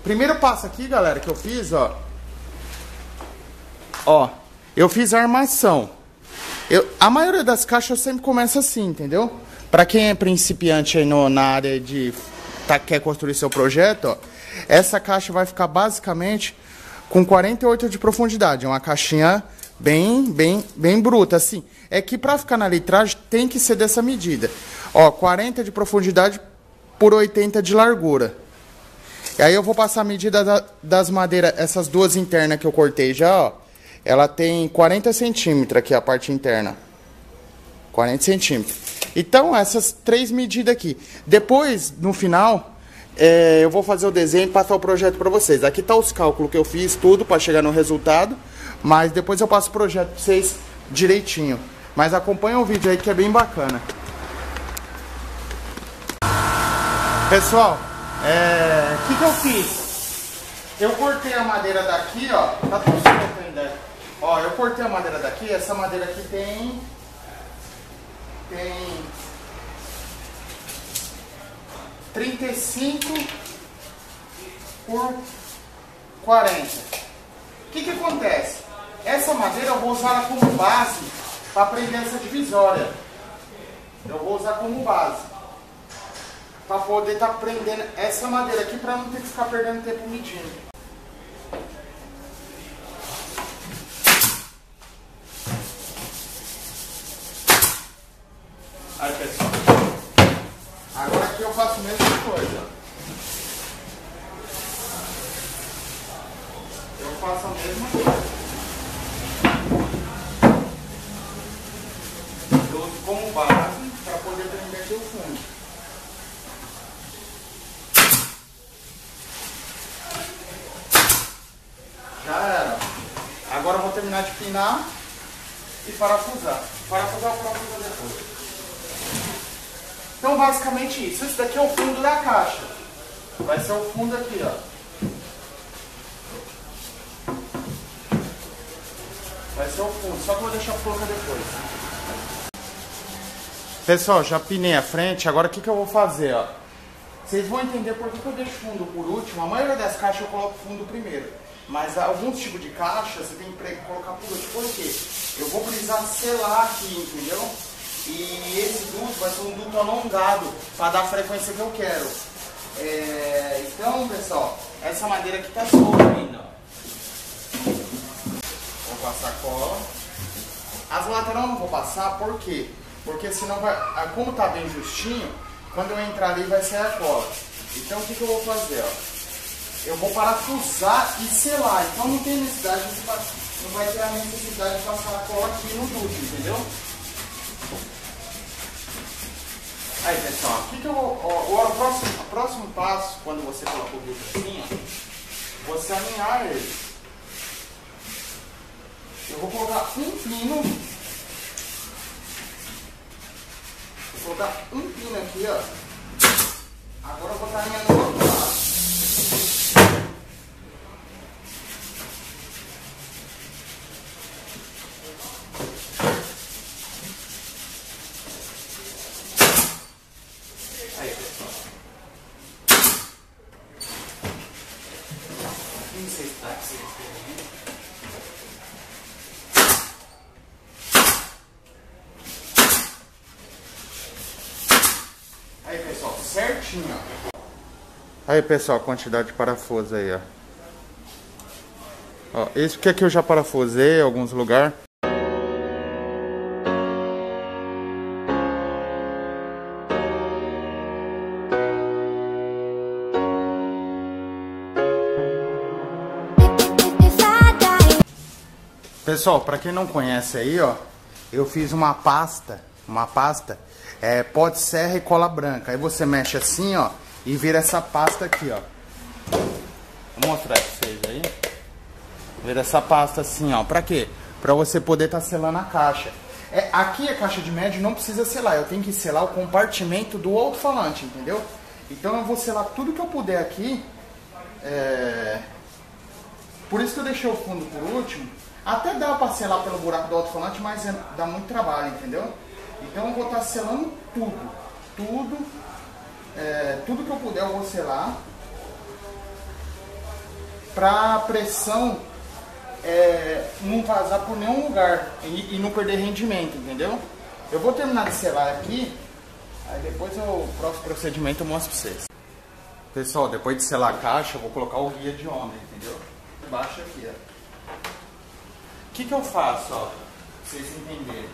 Primeiro passo aqui, galera, que eu fiz, ó, eu fiz a armação. A maioria das caixas eu sempre começo assim, entendeu? Pra quem é principiante aí na área de quer construir seu projeto, ó, essa caixa vai ficar basicamente com 48 de profundidade. É uma caixinha bem bruta, assim. É que pra ficar na litragem tem que ser dessa medida. Ó, 40 de profundidade por 80 de largura. E aí eu vou passar a medida das madeiras, essas duas internas que eu cortei já, ó. Ela tem 40 centímetros aqui, a parte interna. 40 centímetros. Então, essas três medidas aqui. Depois, no final, eu vou fazer o desenho e passar o projeto para vocês. Aqui tá os cálculos que eu fiz, tudo, para chegar no resultado. Mas depois eu passo o projeto para vocês direitinho. Mas acompanha o vídeo aí que é bem bacana. Pessoal, o que eu fiz? Eu cortei a madeira daqui, ó. Tá tudo solto ainda. Ó, eu cortei a madeira daqui. Essa madeira aqui tem 35 por 40. O que acontece? Essa madeira eu vou usar ela como base para prender essa divisória. Eu vou usar como base para poder estar prendendo essa madeira aqui, para não ter que ficar perdendo tempo medindo. Aí, pessoal, agora aqui eu faço a mesma coisa. Eu faço a mesma coisa. Eu uso como base para poder prender aqui o fundo. Já era. Agora eu vou terminar de pinar e parafusar. Parafusar o próprio depois. Então, basicamente isso. Esse daqui é o fundo da caixa. Vai ser o fundo aqui, ó. Vai ser o fundo. Só que eu vou deixar pronta depois. Pessoal, já pinei a frente. Agora o que eu vou fazer, ó? Vocês vão entender por que eu deixo fundo por último. A maioria das caixas eu coloco fundo primeiro. Mas alguns tipos de caixa você tem que colocar por último. Por quê? Eu vou precisar selar aqui, entendeu? E esse duto vai ser um duto alongado para dar a frequência que eu quero. Então, pessoal, essa madeira aqui tá solta ainda. Vou passar cola. As laterais eu não vou passar, por quê? Porque senão vai. Como tá bem justinho, quando eu entrar ali vai sair a cola. Então o que eu vou fazer? Ó? Eu vou parafusar e selar. Então não tem necessidade, não vai ter a necessidade de passar a cola aqui no duto, entendeu? Aí, pessoal, aqui que eu vou. O próximo passo, quando você coloca o duto assim, ó, você alinhar ele. Eu vou colocar um pino. Vou colocar um pino aqui, ó. Agora eu vou estar alinhando o outro lado. Aí, pessoal, certinho, ó. Aí, pessoal, a quantidade de parafuso aí, ó. Ó, esse que aqui eu já parafusei em alguns lugares. Pessoal, para quem não conhece aí, ó, eu fiz uma pasta, pó de serra e cola branca. Aí você mexe assim, ó, e vira essa pasta aqui, ó. Vou mostrar pra vocês aí. Vira essa pasta assim, ó. Pra quê? Pra você poder estar selando a caixa. Aqui a caixa de médio não precisa selar, eu tenho que selar o compartimento do alto-falante, entendeu? Então eu vou selar tudo que eu puder aqui. Por isso que eu deixei o fundo por último. Até dá pra selar pelo buraco do alto-falante, mas dá muito trabalho, entendeu? Então eu vou estar selando tudo que eu puder eu vou selar. a pressão não vazar por nenhum lugar e não perder rendimento, entendeu? Eu vou terminar de selar aqui, aí depois o próximo procedimento eu mostro pra vocês. Pessoal, depois de selar a caixa, eu vou colocar o guia de onda, entendeu? Embaixo aqui, ó. O que eu faço, ó, pra vocês entenderem?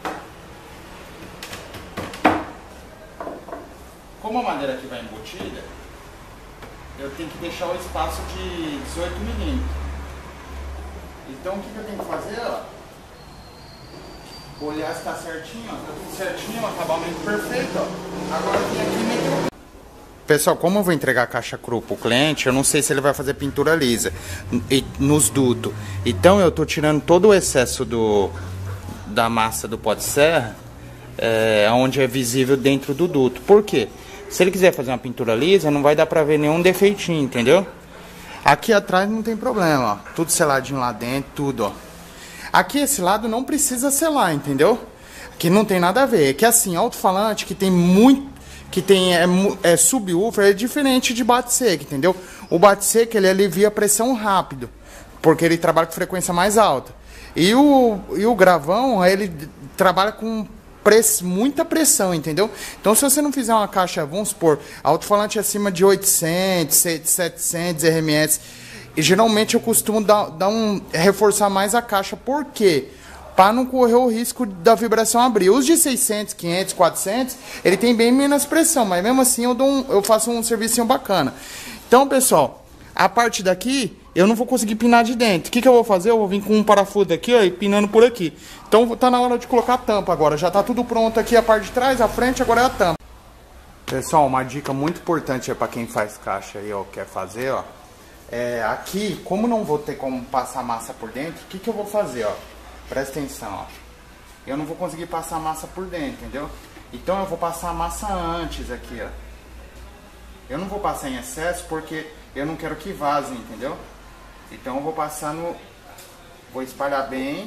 Como a madeira aqui vai embutida, eu tenho que deixar o espaço de 18 milímetros. Então o que eu tenho que fazer, ó? Olhar se tá certinho, ó. Tá tudo certinho, ó, acabamento perfeito, ó. Agora eu vim aqui e meter o... Pessoal, como eu vou entregar a caixa crua pro cliente, eu não sei se ele vai fazer pintura lisa nos dutos. Então eu tô tirando todo o excesso da massa do pó de serra, onde é visível dentro do duto. Por quê? Se ele quiser fazer uma pintura lisa, não vai dar pra ver nenhum defeitinho, entendeu? Aqui atrás não tem problema, ó. Tudo seladinho lá dentro, tudo, ó. Aqui esse lado não precisa selar, entendeu? Aqui não tem nada a ver. É que assim, alto-falante que tem muito... que tem subwoofer, é diferente de bate-seco, entendeu? O bate-seco, ele alivia a pressão rápido, porque ele trabalha com frequência mais alta. E o gravão, ele trabalha com muita pressão, entendeu? Então, se você não fizer uma caixa, vamos supor, alto-falante acima de 800, 700 RMS, e geralmente eu costumo reforçar mais a caixa. Por quê? Para não correr o risco da vibração abrir. Os de 600, 500, 400, ele tem bem menos pressão, mas mesmo assim eu faço um serviço bacana. Então, pessoal, a parte daqui eu não vou conseguir pinar de dentro. O que eu vou fazer? Eu vou vir com um parafuso aqui, ó, e pinando por aqui. Então tá na hora de colocar a tampa agora. Já tá tudo pronto aqui, a parte de trás, a frente, agora é a tampa. Pessoal, uma dica muito importante para quem faz caixa aí, ó, quer fazer, ó. Aqui, como não vou ter como passar massa por dentro, o que eu vou fazer, ó? Presta atenção, ó. Eu não vou conseguir passar a massa por dentro, entendeu? Então eu vou passar a massa antes aqui, ó. Eu não vou passar em excesso porque eu não quero que vaze, entendeu? Então eu vou passar vou espalhar bem.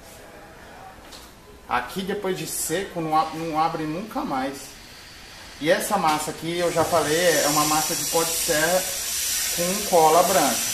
Aqui depois de seco não abre nunca mais. E essa massa aqui, eu já falei, é uma massa de pó de serra com cola branca.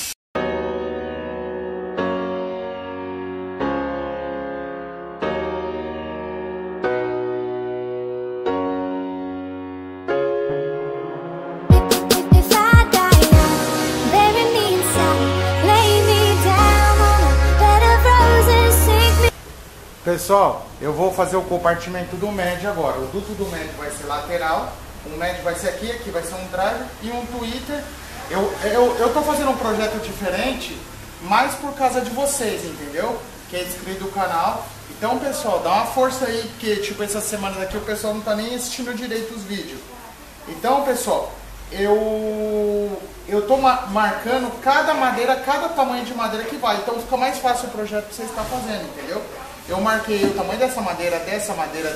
Pessoal, eu vou fazer o compartimento do médio agora. O duto do médio vai ser lateral, o médio vai ser aqui vai ser um driver e um tweeter. Eu tô fazendo um projeto diferente, mais por causa de vocês, entendeu? Que é inscrito do canal. Então, pessoal, dá uma força aí, porque tipo, essas semanas aqui o pessoal não tá nem assistindo direito os vídeos. Então, pessoal, eu tô marcando cada madeira, cada tamanho de madeira que vai. Então fica mais fácil o projeto que você está fazendo, entendeu? Eu marquei o tamanho dessa madeira, dessa,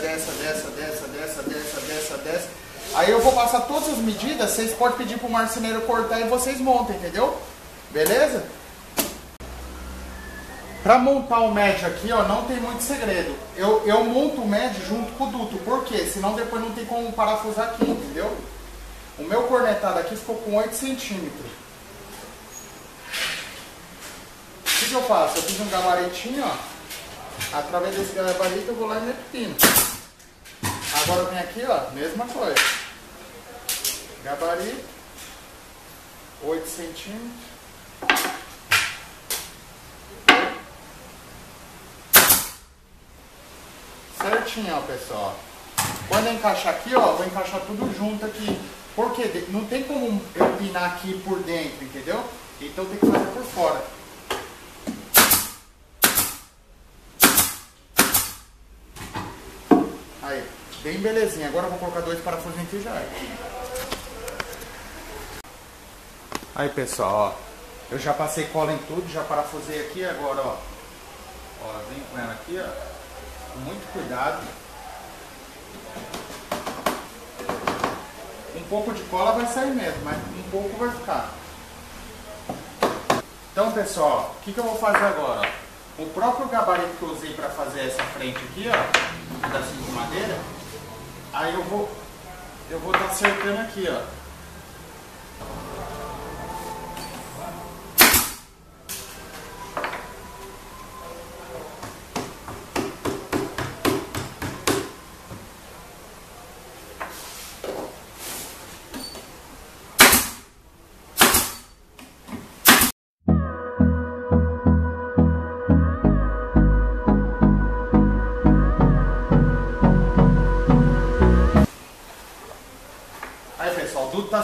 dessa. Aí eu vou passar todas as medidas, vocês podem pedir pro marceneiro cortar e vocês montam, entendeu? Beleza? Pra montar o médio aqui, ó, não tem muito segredo. Eu monto o médio junto com o duto, por quê? Senão depois não tem como parafusar aqui, entendeu? O meu cornetado aqui ficou com 8 centímetros. O que eu faço? Eu fiz um gabaritinho, ó. Através desse gabarito eu vou lá e meto pino. Agora eu venho aqui, ó, mesma coisa. Gabarito, 8 centímetros. Certinho, ó, pessoal. Quando eu encaixar aqui, ó, eu vou encaixar tudo junto aqui. Porque não tem como eu pinar aqui por dentro, entendeu? Então tem que fazer por fora. Aí, bem belezinha. Agora eu vou colocar 2 parafusos aqui já. Aí, pessoal, ó. Eu já passei cola em tudo, já parafusei aqui. Agora, ó. Ó, vem com ela aqui, ó. Com muito cuidado. Um pouco de cola vai sair mesmo, mas um pouco vai ficar. Então, pessoal, o que eu vou fazer agora? O próprio gabarito que eu usei para fazer essa frente aqui, ó, um pedacinho de madeira, aí eu vou estar acertando aqui, ó.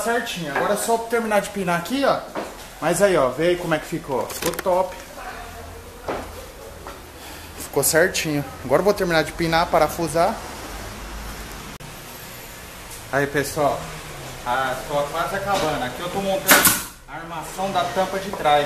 certinho. Agora é só terminar de pinar aqui, ó. Mas aí, ó, vê aí como é que ficou. Ficou top. Ficou certinho. Agora eu vou terminar de pinar, parafusar. Aí, pessoal. Tô quase acabando. Aqui eu tô montando a armação da tampa de trás.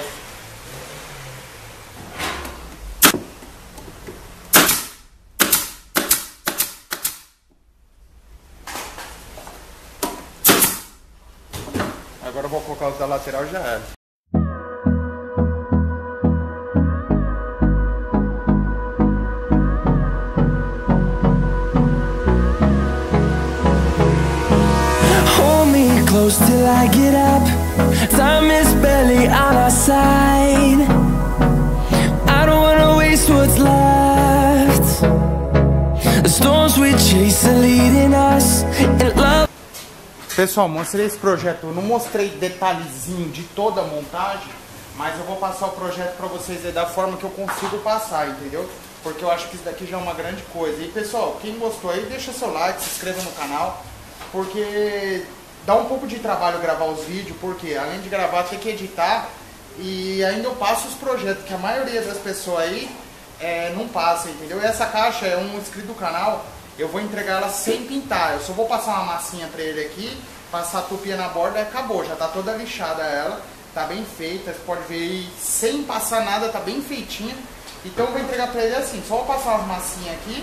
Agora eu vou colocar os da lateral e já era. Hold me close till I get up. Time is barely on our side. I don't wanna waste what's left. The storms we chase are leading us in love. Pessoal, mostrei esse projeto, eu não mostrei detalhezinho de toda a montagem, mas eu vou passar o projeto para vocês aí da forma que eu consigo passar, entendeu? Porque eu acho que isso daqui já é uma grande coisa. E pessoal, quem gostou aí, deixa seu like, se inscreva no canal, porque dá um pouco de trabalho gravar os vídeos, porque além de gravar tem que editar e ainda eu passo os projetos, que a maioria das pessoas aí não passa, entendeu? E essa caixa é um inscrito do canal. Eu vou entregar ela sem pintar, eu só vou passar uma massinha pra ele aqui, passar a tupia na borda e acabou, já tá toda lixada ela, tá bem feita, você pode ver aí, sem passar nada, tá bem feitinha. Então eu vou entregar pra ele assim, só vou passar uma massinha aqui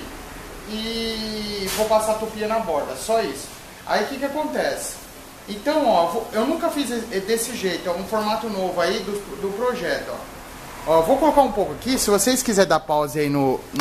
e vou passar a tupia na borda, só isso. Aí o que que acontece? Então, ó, eu nunca fiz desse jeito, é um formato novo aí do projeto, ó. Ó, vou colocar um pouco aqui, se vocês quiserem dar pause aí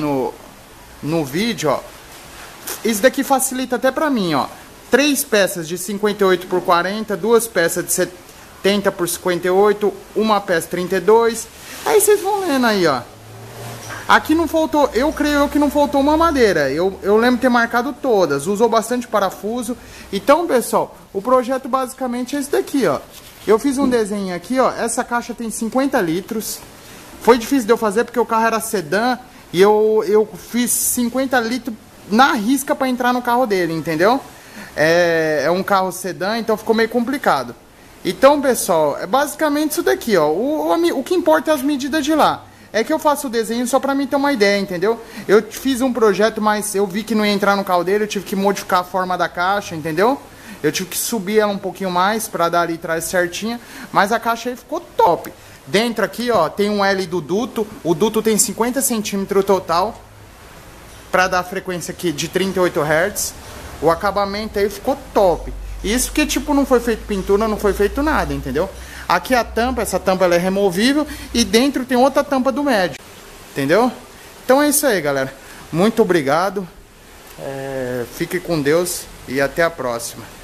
no vídeo, ó. Isso daqui facilita até pra mim, ó. 3 peças de 58 por 40, 2 peças de 70 por 58, uma peça 32. Aí vocês vão lendo aí, ó. Aqui não faltou, eu creio que não faltou uma madeira. Eu lembro de ter marcado todas, usou bastante parafuso. Então, pessoal, o projeto basicamente é esse daqui, ó. Eu fiz um desenho aqui, ó. Essa caixa tem 50 litros. Foi difícil de eu fazer porque o carro era sedã e eu fiz 50 litros na risca para entrar no carro dele, entendeu? É um carro sedã, então ficou meio complicado. Então, pessoal, é basicamente isso daqui, ó. O que importa é as medidas de lá. É que eu faço o desenho só para mim ter uma ideia, entendeu? Eu fiz um projeto, mas eu vi que não ia entrar no carro dele, eu tive que modificar a forma da caixa, entendeu? Eu tive que subir ela um pouquinho mais para dar ali atrás certinha, mas a caixa aí ficou top. Dentro aqui, ó, tem um L do duto, o duto tem 50 centímetros total, para dar a frequência aqui de 38 Hz. O acabamento aí ficou top. Isso que tipo não foi feito pintura, não foi feito nada, entendeu? Aqui a tampa, essa tampa ela é removível e dentro tem outra tampa do médio, entendeu? Então é isso aí, galera. Muito obrigado. Fique com Deus e até a próxima.